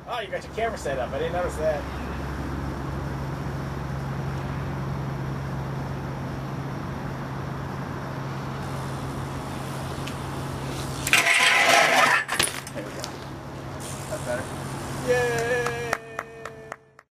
Oh, you got your camera set up. I didn't notice that. There we go. That's better.